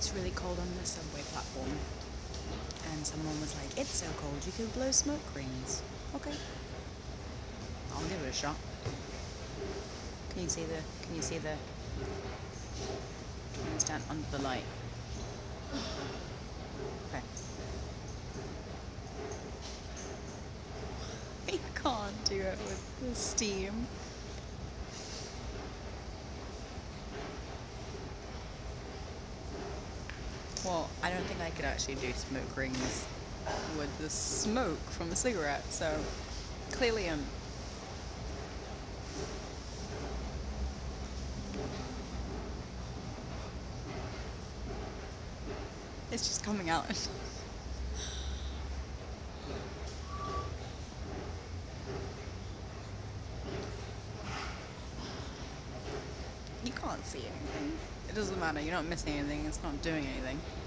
it's really cold on the subway platform. And someone was like, it's so cold you could blow smoke rings. Okay. I'll give it a shot. Can you see the, I'm gonna stand under the light. Okay. You can't do it with the steam. Well, I don't think I could actually do smoke rings with the smoke from a cigarette, so clearly it's just coming out. You can't see anything. It doesn't matter, you're not missing anything, it's not doing anything.